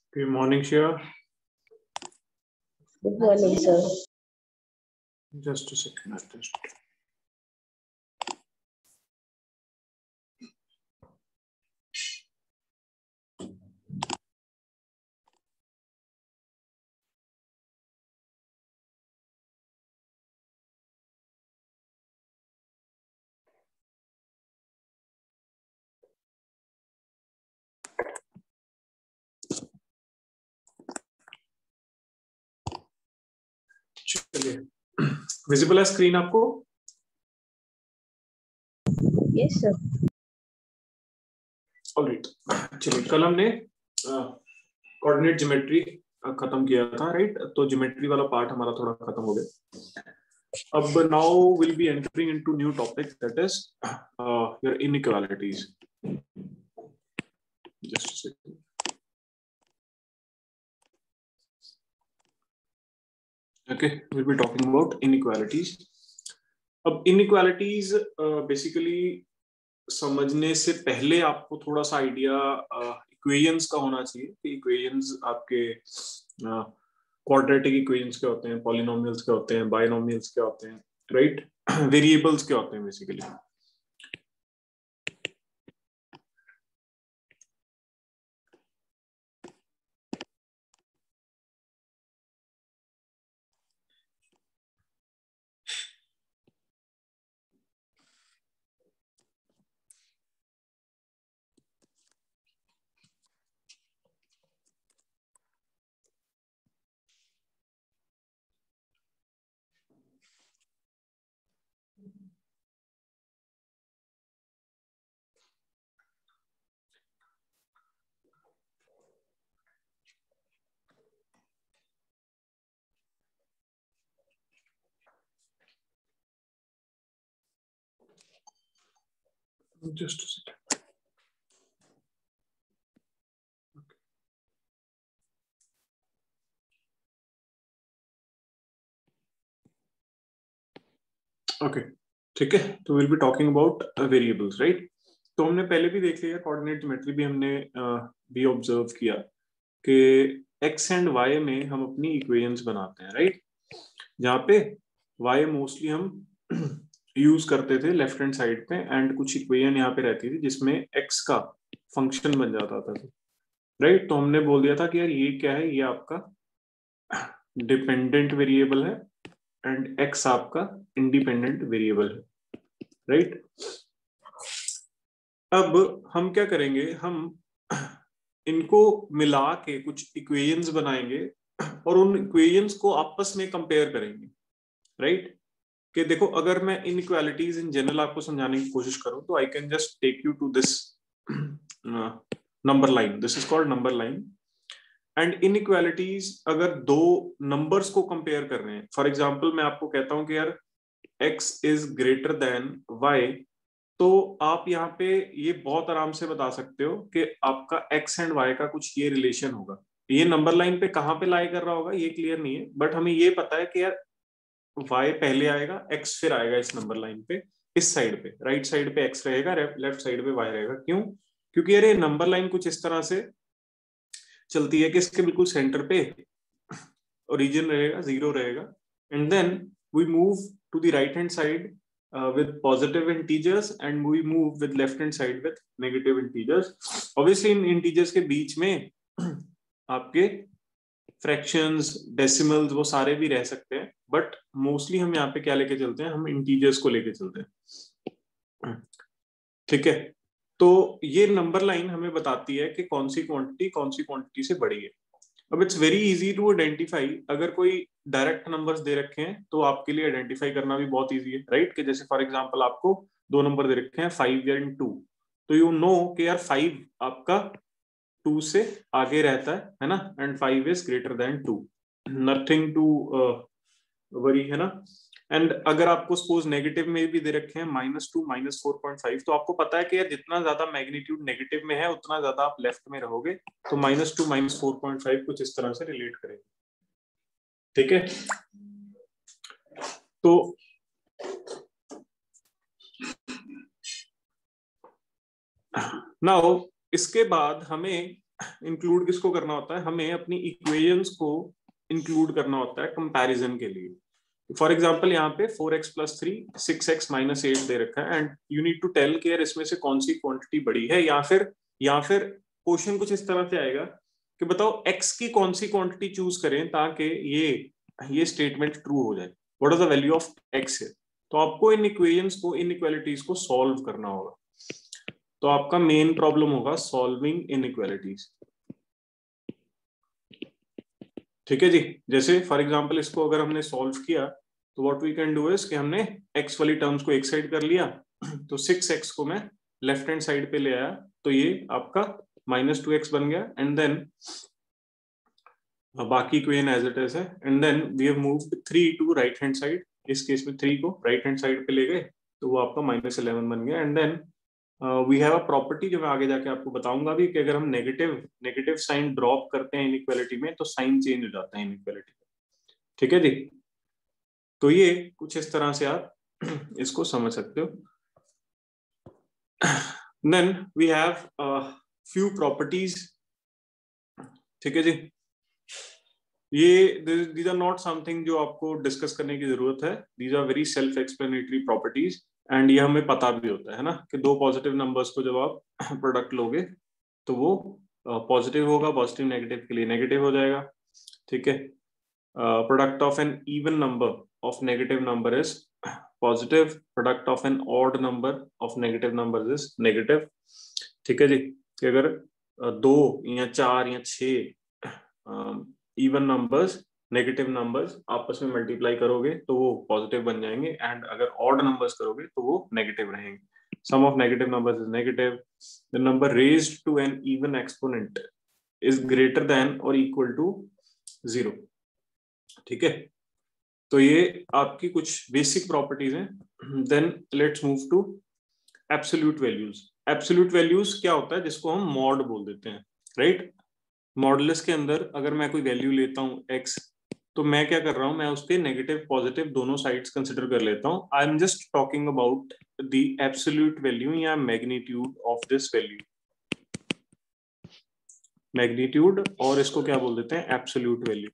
Good morning, Shia. Good morning, sir. Just a second. I'll just... चलिए, visible है screen आपको? Yes, sir. Alright, चलिए कल हमने कोऑर्डिनेट ज्योमेट्री खत्म किया था, राइट? तो ज्योमेट्री वाला पार्ट हमारा थोड़ा खत्म हो गया. अब now will be entering into new topic, that is your inequalities. Just a second. Okay, we'll be talking about inequalities. अब inequalities basically समझने से पहले आपको थोड़ा सा आइडिया इक्वेशंस का होना चाहिए कि इक्वेशंस आपके क्वाड्रेटिक इक्वेशंस क्या होते हैं, पॉलिनोमियल्स क्या होते हैं, बाइनोमियल्स क्या होते हैं, राइट? वेरिएबल्स क्या होते हैं basically. Just a second. Okay, ठीक है. तो will be talking about variables, right? तो हमने पहले भी देख लिया, कोऑर्डिनेट ज्योमेट्री भी हमने भी ऑब्जर्व किया कि एक्स एंड वाई में हम अपनी इक्वेशंस बनाते हैं, राइट? जहाँ पे वाई मोस्टली हम यूज करते थे लेफ्ट हैंड साइड पे, एंड कुछ इक्वेशन यहाँ पे रहती थी जिसमें एक्स का फंक्शन बन जाता था, राइट? तो हमने बोल दिया था कि यार ये क्या है, ये आपका डिपेंडेंट वेरिएबल है एंड एक्स आपका इंडिपेंडेंट वेरिएबल है, राइट? अब हम क्या करेंगे, हम इनको मिला के कुछ इक्वेशंस बनाएंगे और उन इक्वेशंस को आपस में कंपेयर करेंगे, राइट? कि देखो, अगर मैं इनइक्वालिटीज इन जनरल आपको समझाने की कोशिश करूं तो I can just take you to this number line. This is called number line. And inequalities अगर दो नंबर्स को कंपेयर कर रहे हैं, फॉर एग्जांपल मैं आपको कहता हूं कि यार x is greater than y, तो आप यहाँ पे ये बहुत आराम से बता सकते हो कि आपका x एंड y का कुछ ये रिलेशन होगा. ये नंबर लाइन पे कहाँ पे लाई कर रहा होगा ये क्लियर नहीं है, बट हमें ये पता है कि यार y पहले आएगा, x फिर आएगा इस नंबर लाइन पे. इस साइड पे राइट साइड पे x रहेगा, लेफ्ट साइड पे y रहेगा. क्यों? क्योंकि यार ये नंबर लाइन कुछ इस तरह से चलती है कि इसके बिल्कुल सेंटर पे ओरिजिन रहेगा, 0 रहेगा, and then we move to the right hand side with positive integers and we move with left hand side with negative integers. Obviously इन integers के बीच में आपके फ्रैक्शंस, डेसिमल्स वो सारे भी रह सकते हैं, बट मोस्टली हम यहाँ पे क्या लेके चलते हैं, हम इंटीजर्स को लेके चलते हैं, ठीक है? तो ये नंबर लाइन हमें बताती है कि कौन सी क्वांटिटी से बड़ी है. अब it's very easy to identify. अगर कोई डायरेक्ट नंबर्स दे रखे हैं तो आपके लिए आइडेंटिफाई करना भी बहुत इजी है, राइट? कि जैसे फॉर एग्जांपल आपको दो नंबर दे रखे हैं 5 एंड 2, तो यू नो कि यार 5 आपका 2 से आगे रहता है ना, and 5 is greater than 2. Nothing to worry, है ना? एंड अगर आपको सपोज नेगेटिव में भी दे रखे हैं -2 -4.5, तो आपको पता है कि यार जितना ज्यादा मैग्नीट्यूड नेगेटिव में है उतना ज्यादा आप लेफ्ट में रहोगे. तो -2 -4.5 कुछ इस तरह से रिलेट करेंगे, ठीक है? तो नाउ इसके बाद हमें इंक्लूड किसको करना होता है, हमें अपनी इक्वेशंस को इंक्लूड करना होता है कंपैरिजन के लिए। फॉर एग्जांपल यहाँ पे 4x + 3 6x - 8 दे रखा है and you need to tell कि यार इसमें से कौन सी क्वांटिटी बड़ी है, या फिर क्वेश्चन कुछ इस तरह से आएगा कि बताओ x की कौन सी क्वांटिटी चूज करें ताकि ये स्टेटमेंट ट्रू हो जाए, what is the value of x है। तो आपको इन इक्वेशंस को, इनइक्वालिटीज को सॉल्व करना होगा। तो आपका मेन प्रॉब्लम होगा सॉल्विंग इनइक्वालिटीज। ठीक है जी। जैसे फॉर एग्जांपल इसको अगर हमने सॉल्व किया तो what we can do is कि हमने x वाली टर्म्स को एक साइड कर लिया, तो 6x को मैं लेफ्ट हैंड साइड पे ले आया, तो ये आपका -2x बन गया एंड देन बाकी इक्वेशन एज इट इज है and then we have moved 3 to right hand side. इस केस में 3 को राइट हैंड साइड पे ले गए तो वो आपका -11 बन गया and then we have a property जो मैं आगे जाके आपको बताऊंगा भी कि अगर हम नेगेटिव साइन ड्रॉप करते हैं इनइक्वालिटी में तो साइन चेंज हो जाता है इनइक्वालिटी में। ठीक है जी। तो ये कुछ इस तरह से आप इसको समझ सकते हो। Then we have few properties. ठीक है जी। ये दीज आर नॉट समथिंग जो आपको डिस्कस करने की जरूरत है, these are very self explanatory properties and ये हमें पता भी होता है ना कि दो पॉजिटिव नंबर्स को जब आप प्रोडक्ट लोगे तो वो पॉजिटिव होगा, पॉजिटिव नेगेटिव के लिए नेगेटिव हो जाएगा। ठीक है। Product of an even number of negative number is positive, product of an odd number of negative number is negative. ठीक है जी। कि अगर 2 या 4 या 6 इवन नंबर्स, नेगेटिव नंबर्स आपस में मल्टीप्लाई करोगे तो वो पॉजिटिव बन जाएंगे एंड अगर ऑड नंबर्स करोगे तो वो नेगेटिव रहेंगे। Sum of negative numbers is negative. The number raised to an even exponent is greater than और इक्वल टू 0। ठीक है। तो ये आपकी कुछ बेसिक प्रॉपर्टीज हैं। Then let's move to absolute values. Absolute values क्या होता है, जिसको हम मॉड बोल देते हैं, राइट। मॉडुलस के अंदर अगर मैं कोई वैल्यू लेता हूँ x, तो मैं क्या कर रहा हूं, मैं उसके नेगेटिव पॉजिटिव दोनों साइड्स कंसिडर कर लेता हूं। I am just talking about the absolute value या magnitude of this value, magnitude, और इसको क्या बोल देते हैं, एब्सोल्यूट वैल्यू।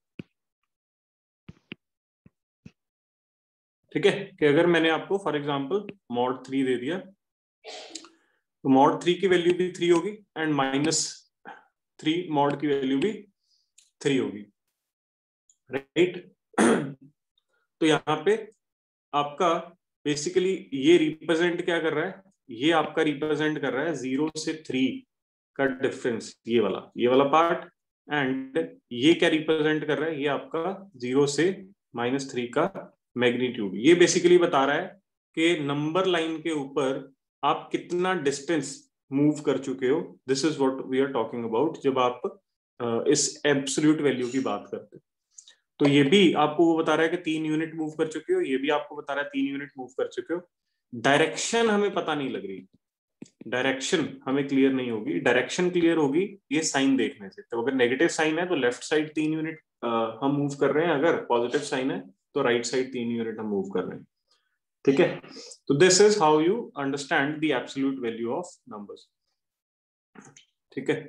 ठीक है। कि अगर मैंने आपको फॉर एग्जांपल मॉड 3 दे दिया तो मॉड 3 की वैल्यू भी 3 होगी एंड -3 मॉड की वैल्यू भी 3 होगी, राइट। तो यहाँ पे आपका बेसिकली ये रिप्रेजेंट क्या कर रहा है, ये आपका रिप्रेजेंट कर रहा है 0 से 3 का डिफरेंस, ये वाला पार्ट। एंड ये क्या रिप्रेजेंट कर रहा है, ये आपका 0 से -3 का मैग्नीट्यूड। ये बेसिकली बता रहा है कि नंबर लाइन के ऊपर आप कितना डिस्टेंस मूव कर चुके हो। This is what we are talking about जब आप इस एब्सोल्यूट वैल्यू की बात करते हैं। तो ये भी आपको वो बता रहा है कि 3 यूनिट मूव कर चुके हो, ये भी आपको बता रहा है 3 यूनिट मूव कर चुके हो। डायरेक्शन हमें पता नहीं लग रही, डायरेक्शन हमें क्लियर नहीं होगी। डायरेक्शन क्लियर होगी ये साइन देखने से। तो अगर नेगेटिव साइन है तो लेफ्ट साइड 3 यूनिट हम मूव कर रहे हैं, अगर पॉजिटिव साइन है तो राइट साइड 3 यूनिट हम मूव कर रहे हैं। ठीक है। तो this is how you understand the absolute value of numbers. ठीक है।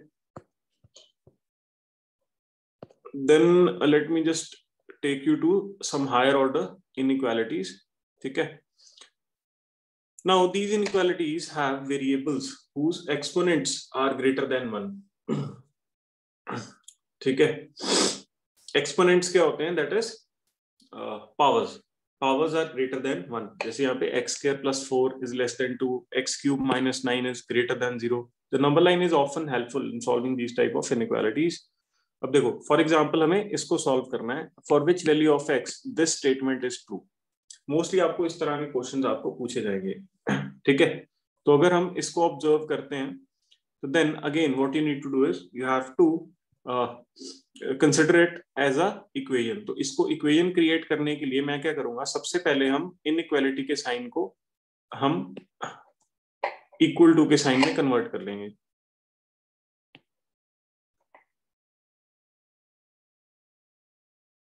then let me just take you to some higher order inequalities. ठीक है। Now these inequalities have variables whose exponents are greater than 1. ठीक है। exponents क्या होते हैं, that is powers are greater than 1. जैसे यहाँ पे x² + 4 is less than 2, x³ - 9 is greater than 0. The number line is often helpful in solving these type of inequalities. अब देखो फॉर एग्जाम्पल हमें इसको सॉल्व करना है, for which value of x this statement is true. Mostly आपको इस तरह के क्वेश्चंस आपको पूछे जाएंगे। ठीक है। तो अगर हम इसको ऑब्जर्व करते हैं तो then again what you need to do is you have to consider it as a equation. तो इसको इक्वेशन क्रिएट करने के लिए मैं क्या करूंगा, सबसे पहले हम इनइक्वालिटी के साइन को हम इक्वल टू के साइन में कन्वर्ट कर लेंगे।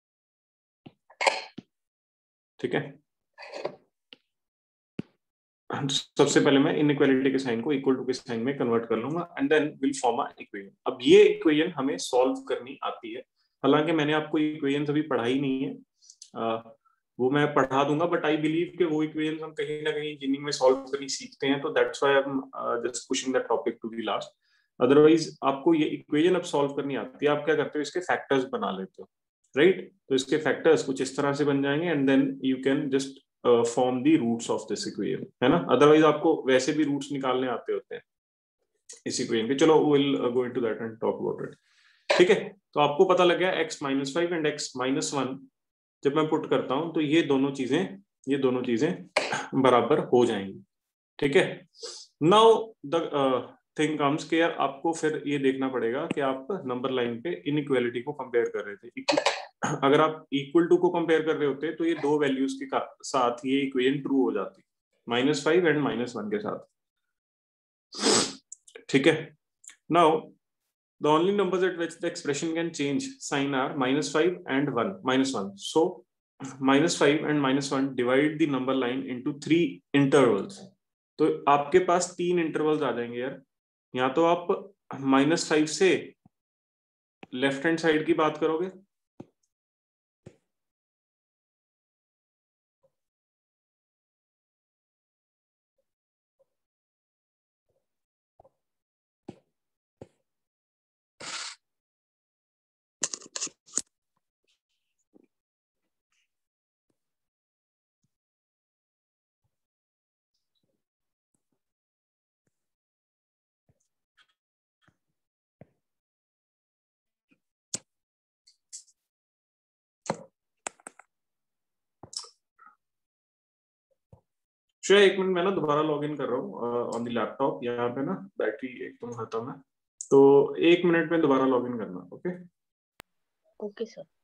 ठीक है। सबसे पहले मैं इनइक्वालिटी के साइन को इक्वल टू के साइन में कन्वर्ट कर लूंगा and then will form a equation. अब ये इक्वेशन हमें सॉल्व करनी आती है, हालांकि मैंने आपको इक्वेशन अभी पढ़ाई नहीं है, वो मैं पढ़ा दूंगा, बट आई बिलीव कि वो इक्वेशन हम कहीं ना कहीं इंजीनियरिंग में सॉल्व करनी सीखते हैं, तो that's why I am just pushing the topic to the last. Otherwise आपको ये इक्वेशन अब सॉल्व करनी आती है, आप क्या करते हो, इसके फैक्टर्स बना लेते हो, राइट? तो इसके फैक्टर्स कुछ इस तरह से बन जाएंगे and then you can just form the roots of this equation, है ना? अदरवाइज आपको वैसे भी रूट्स निकालने आते होते हैं इस इक्वेशन के। चलो will go into that and talk about it. ठीक है, तो आपको पता लग गया x-5 एंड x-1 जब मैं पुट करता हूं तो ये दोनों चीजें बराबर हो जाएंगी। ठीक है, नाउ द थिंग कम्स के यार आपको फिर ये देखना पड़ेगा कि आप नंबर लाइन पे इनइक्वालिटी को कंपेयर कर रहे थे। अगर आप इक्वल टू को कंपेयर कर रहे होते तो ये दो वैल्यूज के साथ ये इक्वेशन ट्रू हो जाती, -5 एंड -1 के साथ। ठीक है, now the only numbers at which the expression can change sign are -5 and 1. So -5 and -1 divide the number line into 3 intervals. तो आपके पास 3 इंटरवल्स आ जाएंगे यार। या तो आप -5 से लेफ्ट हैंड साइड की बात करोगे, श्रेया एक मिनट, मैं ना दोबारा लॉग इन कर रहा हूँ ऑन द लैपटॉप। यहाँ पे ना बैटरी एकदम खत्म है, तो 1 मिनट में दोबारा लॉग इन करना। Okay okay sir.